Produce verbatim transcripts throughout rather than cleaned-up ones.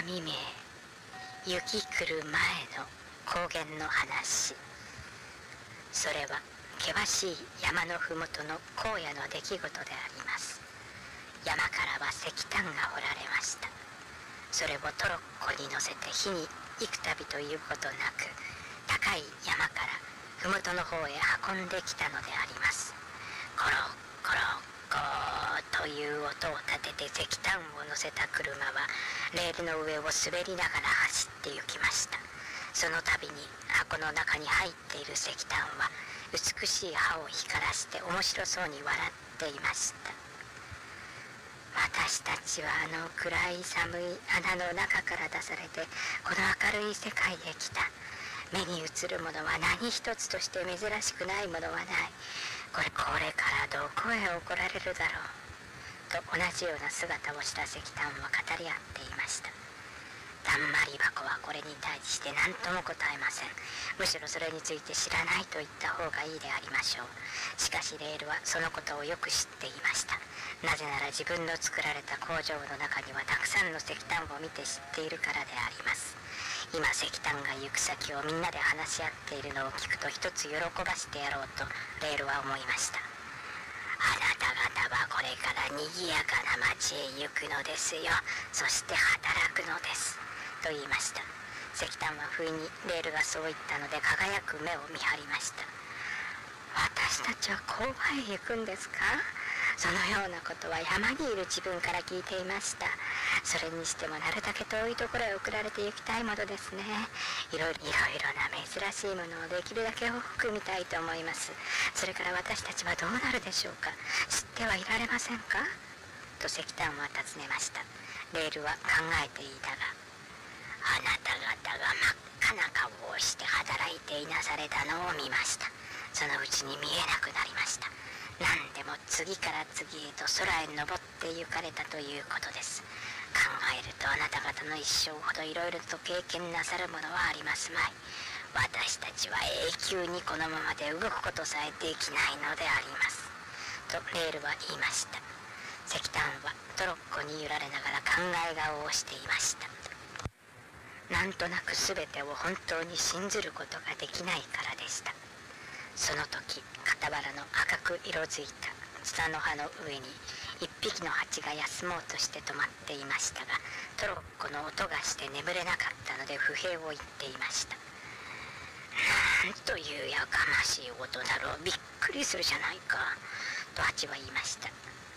未明、雪来る前の高原の話。それは険しい山のふもとの荒野の出来事であります。山からは石炭が掘られました。それをトロッコに乗せて火に行くたびということなく、高い山からふもとの方へ運んできたのであります。コロコロコーという音を立てて石炭を乗せた車はレールの上を滑りながら走って行きました。その度に箱の中に入っている石炭は美しい歯を光らして面白そうに笑っていました。私たちはあの暗い寒い穴の中から出されてこの明るい世界へ来た。目に映るものは何一つとして珍しくないものはない。これこれからどこへ怒られるだろうと同じような姿をした石炭は語り合っていました。たんまり箱はこれに対して何とも答えません。むしろそれについて知らないと言った方がいいでありましょう。しかしレールはそのことをよく知っていました。なぜなら自分の作られた工場の中にはたくさんの石炭を見て知っているからであります。今石炭が行く先をみんなで話し合っているのを聞くと一つ喜ばしてやろうとレールは思いました。あなた方はこれから賑やかな町へ行くのですよ。そして働くのですと言いました。石炭は不意にレールがそう言ったので輝く目を見張りました。私たちは郊外へ行くんですか？そのようなことは山にいる自分から聞いていました。それにしてもなるだけ遠いところへ送られて行きたいものですね。いろいろいろいろな珍しいものをできるだけ多く見たいと思います。それから私たちはどうなるでしょうか。知ってはいられませんかと石炭は尋ねました。レールは考えていたが、あなた方が真っ赤な顔をして働いていなされたのを見ました。そのうちに見えなくなりました。何でも次から次へと空へ登って行かれたということです。考えるとあなた方の一生ほどいろいろと経験なさるものはありますまい。私たちは永久にこのままで動くことさえできないのでありますとレールは言いました。石炭はトロッコに揺られながら考え顔をしていました。なんとなく全てを本当に信ずることができないからでした。その時傍らの赤く色づいたツタの葉の上に一匹の蜂が休もうとして止まっていましたが、トロッコの音がして眠れなかったので不平を言っていました。なんというやかましい音だろう。びっくりするじゃないかと蜂は言いました。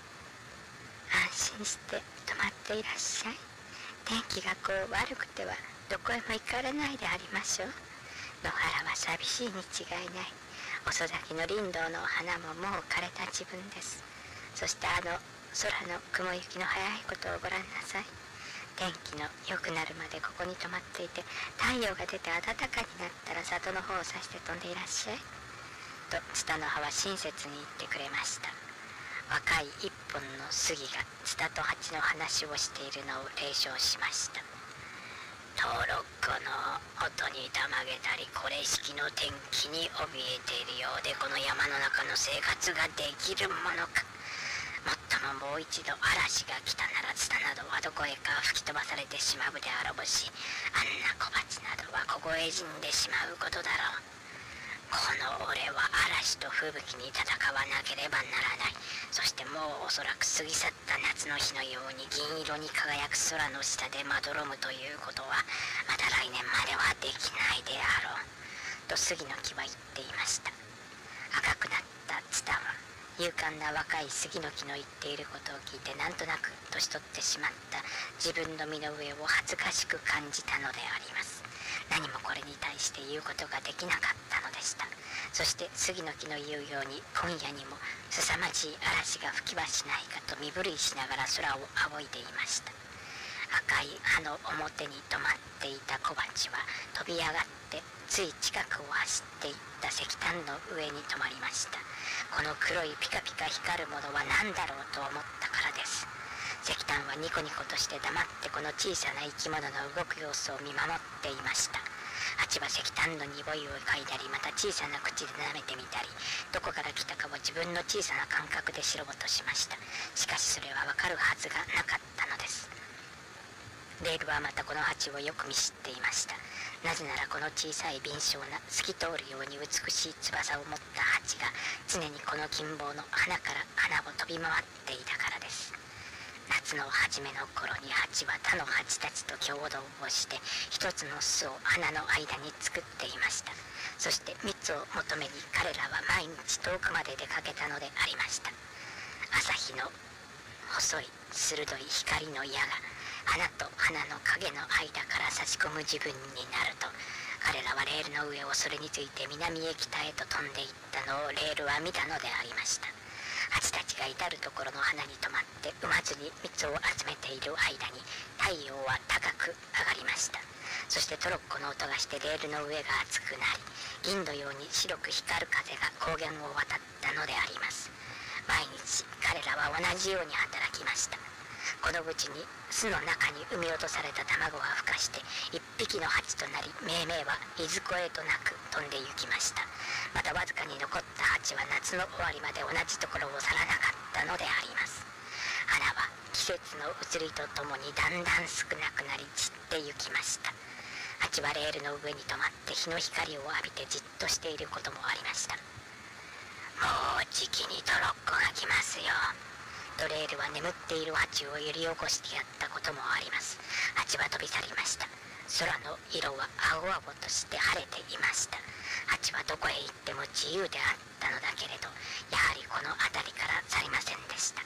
安心して止まっていらっしゃい。天気がこう悪くてはどこへも行かれないでありましょう。野原は寂しいに違いない。遅咲きの林道の花ももう枯れた自分です。そしてあの空の雲行きの早いことをご覧なさい。天気の良くなるまでここに泊まっていて、太陽が出て暖かになったら里の方を指して飛んでいらっしゃいとツタの葉は親切に言ってくれました。若い一本の杉がツタと蜂の話をしているのを冷笑しました。トロッコの音にたまげたりこれしきの天気に怯えているようで、この山の中の生活ができるものか。もっとももう一度嵐が来たならツタなどはどこへか吹き飛ばされてしまうであろうし、あんな小鉢などは凍え死んでしまうことだろう。この俺は嵐と吹雪に戦わなければならない。そしてもうおそらく過ぎ去った夏の日のように銀色に輝く空の下でまどろむということはまた来年まではできないであろうと杉の木は言っていました。赤くなったツタは勇敢な若い杉の木の言っていることを聞いて、なんとなく年取ってしまった自分の身の上を恥ずかしく感じたのであります。何もこれに対して言うことができなかったのでした。そして杉の木の言うように今夜にも凄まじい嵐が吹きはしないかと身震いしながら空を仰いでいました。赤い葉の表に止まっていた小鉢は飛び上がってつい近くを走っていった石炭の上に止まりました。この黒いピカピカ光るものは何だろうと思ったからです。石炭はニコニコとして黙ってこの小さな生き物の動く様子を見守っていました。蜂は石炭の匂いを嗅いだり、また小さな口で舐めてみたり、どこから来たかを自分の小さな感覚で知ろうとしました。しかしそれはわかるはずがなかったのです。 レールはまたこの蜂をよく見知っていました。なぜならこの小さい敏捷な透き通るように美しい翼を持った蜂が常にこの金棒の花から花を飛び回っていたからです。夏の初めの頃に蜂は他の蜂たちと共同をして一つの巣を花の間に作っていました。そして蜜を求めに彼らは毎日遠くまで出かけたのでありました。朝日の細い鋭い光の矢が花と花の影の間から差し込む自分になると、彼らはレールの上をそれについて南へ北へと飛んでいったのをレールは見たのでありました。蜂たちが至るところの花に止まって産まずに蜜を集めている間に太陽は高く上がりました。そしてトロッコの音がしてレールの上が熱くなり、銀のように白く光る風が高原を渡ったのであります。毎日彼らは同じように働きました。このうちに巣の中に産み落とされた卵が孵化して一匹の蜂となり、命名はいずこへとなく飛んで行きました。またわずかに残った蜂は夏の終わりまで同じところを去らなかったのであります。花は季節の移りとともにだんだん少なくなり散って行きました。蜂はレールの上に止まって日の光を浴びてじっとしていることもありました。もうじきにトロッコが来ますよ。とレールは眠っている蜂を揺り起こしてやったこともあります。蜂は飛び去りました。空の色は青々として晴れていました。蜂はどこへ行っても自由であったのだけれど、やはりこの辺りから去りませんでした。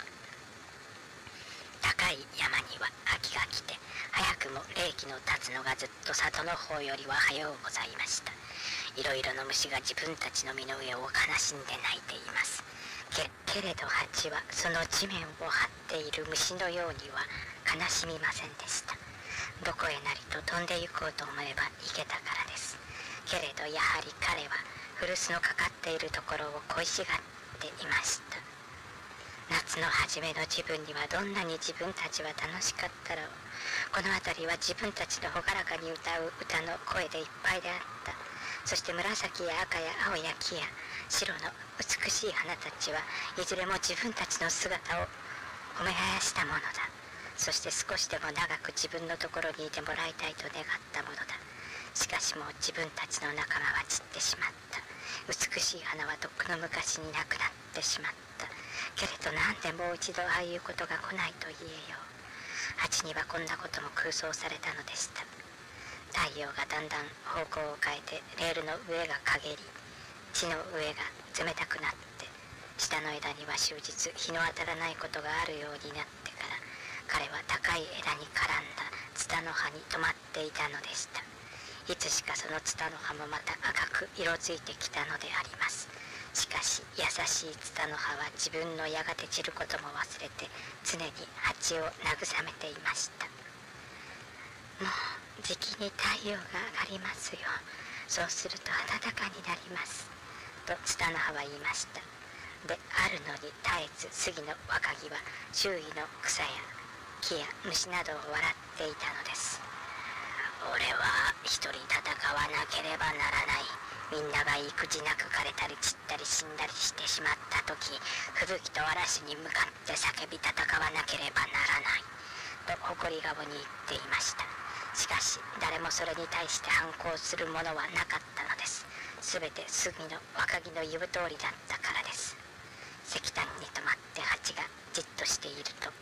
高い山には秋が来て、早くも冷気の立つのがずっと里の方よりは早うございました。いろいろの虫が自分たちの身の上を悲しんで鳴いています。け, けれど蜂はその地面を張っている虫のようには悲しみませんでした。どこへなりと飛んで行こうと思えば行けたからです。けれどやはり彼は古巣のかかっているところを恋しがっていました。夏の初めの自分にはどんなに自分たちは楽しかったろう。この辺りは自分たちの朗らかに歌う歌の声でいっぱいであった。そして紫や赤や青や黄や白の美しい花たちはいずれも自分たちの姿を褒めはやしたものだ。そして少しでも長く自分のところにいてもらいたいと願ったものだ。しかしもう自分たちの仲間は散ってしまった。美しい花はとっくの昔になくなってしまった。けれどなんでもう一度ああいうことが来ないと言えよう。蜂にはこんなことも空想されたのでした。太陽がだんだん方向を変えてレールの上が陰り、地の上が冷たくなって、下の枝には終日日の当たらないことがあるようになってから、彼は高い枝に絡んだツタの葉に止まっていたのでした。いつしかそのツタの葉もまた赤く色づいてきたのであります。しかし優しいツタの葉は自分のやがて散ることも忘れて常に蜂を慰めていました。もうじきに太陽が上がりますよ。そうすると暖かになりますとツタの葉は言いました。であるのに絶えず杉の若木は周囲の草や木や虫などを笑っていたのです。俺は一人戦わなければならない。みんなが育児なく枯れたり散ったり死んだりしてしまった時、吹雪と嵐に向かって叫び戦わなければならないと誇り顔に言っていました。しかし誰もそれに対して反抗するものはなかったのです。すべて杉の若木の言う通りだったからです。石炭に止まって蜂がじっとしていると、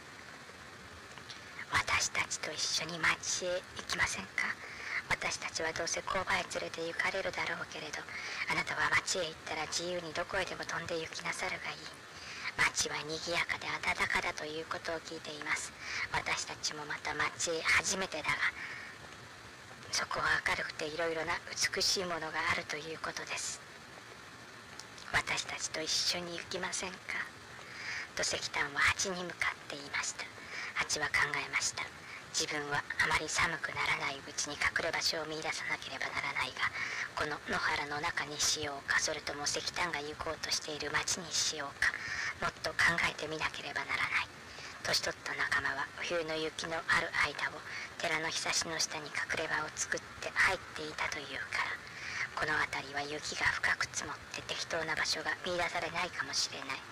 私たちと一緒に町へ行きませんか。私たちはどうせ購買へ連れて行かれるだろうけれど、あなたは町へ行ったら自由にどこへでも飛んで行きなさるがいい。町は賑やかで暖かだということを聞いています。私たちもまた町へ初めてだが、そこは明るくていろいろな美しいものがあるということです。私たちと一緒に行きませんか。と石炭は蜂に向かって言いました。蜂は考えました。自分はあまり寒くならないうちに隠れ場所を見出さなければならないが、この野原の中にしようか、それとも石炭が行こうとしている町にしようか、もっと考えてみなければならない。年取った仲間は冬の雪のある間を寺のひさしの下に隠れ場を作って入っていたというから、この辺りは雪が深く積もって適当な場所が見出されないかもしれない。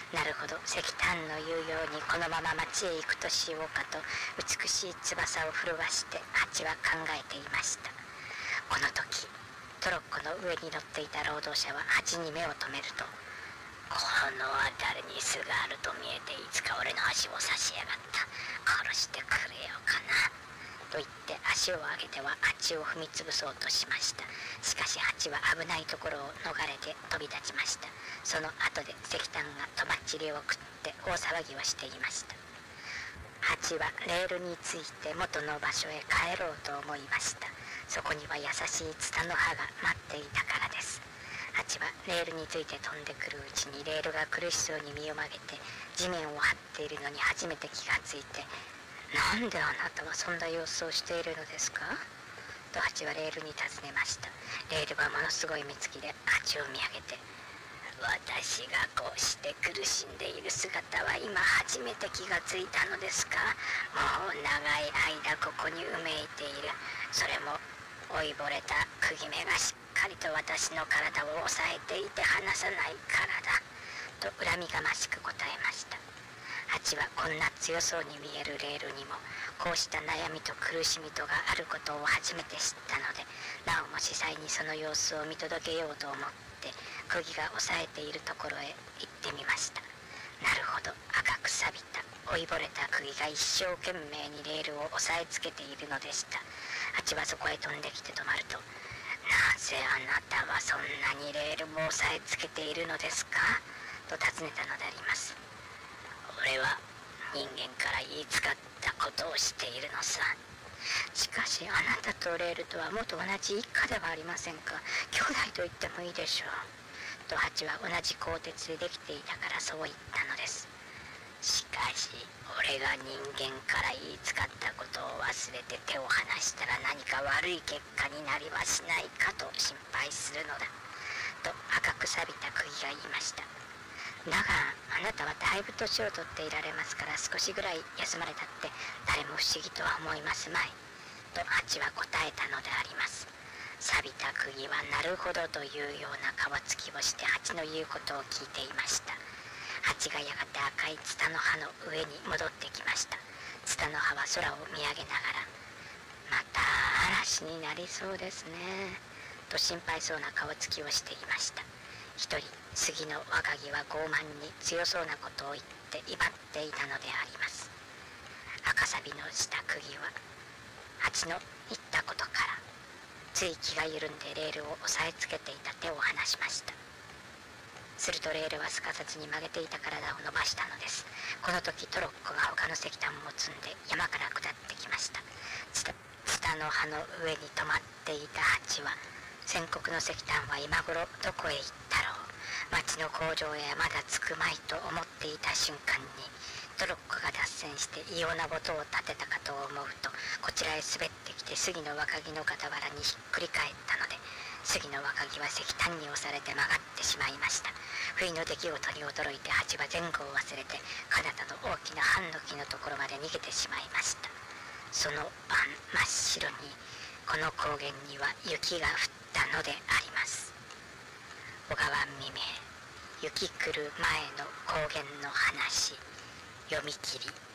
なるほど、石炭の言うようにこのまま町へ行くとしようかと美しい翼を震わしてハチは考えていました。この時トロッコの上に乗っていた労働者はハチに目を留めると、この辺りに巣があると見えていつか俺の足を刺しやがった、殺してくれよかなと言って足を上げてはハチを踏みつぶそうとしました。しかしハチは危ないところを逃れて飛び立ちました。その後で石炭がとばっちりを食って大騒ぎをしていました。ハチはレールについて元の場所へ帰ろうと思いました。そこには優しいツタの葉が待っていたからです。ハチはレールについて飛んでくるうちにレールが苦しそうに身を曲げて地面を張っているのに初めて気がついて、なんであなたはそんな様子をしているのですかとハチはレールに尋ねました。レールはものすごい目つきでハチを見上げて、私がこうして苦しんでいる姿は今初めて気がついたのですか。もう長い間ここにうめいている。それも老いぼれた釘目がしっかりと私の体を押さえていて離さないからだと恨みがましく答えました。ハチはこんな強そうに見えるレールにもこうした悩みと苦しみとがあることを初めて知ったので、なおも司祭にその様子を見届けようと思って釘が押さえているところへ行ってみました。なるほど、赤く錆びた老いぼれた釘が一生懸命にレールを押さえつけているのでした。ハチはそこへ飛んできて止まると、なぜあなたはそんなにレールを押さえつけているのですかと尋ねたのであります。俺は人間から言いつかったことをしているのさ。しかしあなたとレールとは元同じ一家ではありませんか。兄弟と言ってもいいでしょうとハチは同じ鋼鉄でできていたからそう言ったのです。しかし俺が人間から言いつかったことを忘れて手を離したら何か悪い結果になりはしないかと心配するのだと赤く錆びた釘が言いました。だがあなたはだいぶ年を取っていられますから少しぐらい休まれたって誰も不思議とは思いますまいとハチは答えたのであります。錆びた釘はなるほどというような顔つきをしてハチの言うことを聞いていました。ハチがやがて赤いツタの葉の上に戻ってきました。ツタの葉は空を見上げながら、また嵐になりそうですねと心配そうな顔つきをしていました。一人杉の若木は傲慢に強そうなことを言って威張っていたのであります。赤錆びのした釘はハチの言ったことからつい気が緩んでレールを押さえつけていた手を離しました。するとレールはすかさずに曲げていた体を伸ばしたのです。この時トロッコが他の石炭も積んで山から下ってきました。ツタ、ツタの葉の上に止まっていたハチは、先刻の石炭は今頃どこへ行ったろう、町の工場へまだ着くまいと思っていた瞬間にトロッコが脱線して異様な音を立てたかと思うと、こちらへ滑ってきて杉の若木の傍らにひっくり返ったので、杉の若木は石炭に押されて曲がってしまいました。不意の出来事に驚いてハチは前後を忘れて彼方の大きなハンノキのところまで逃げてしまいました。その晩真っ白にこの高原には雪が降ったのであります。小川未明、雪来る前の高原の話、読み切り。